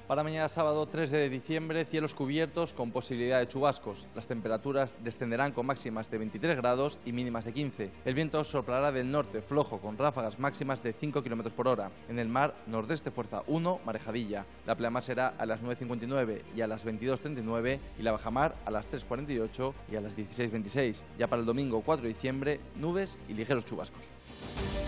Para mañana sábado 3 de diciembre, cielos cubiertos con posibilidad de chubascos. Las temperaturas descenderán con máximas de 23 grados y mínimas de 15. El viento soplará del norte flojo con ráfagas máximas de 5 km por hora. En el mar, nordeste fuerza 1, marejadilla. La pleamar será a las 9:59 y a las 22:39 y la bajamar a las 3:48 y a las 16:26. Ya para el domingo 4 de diciembre, nubes y ligeros chubascos.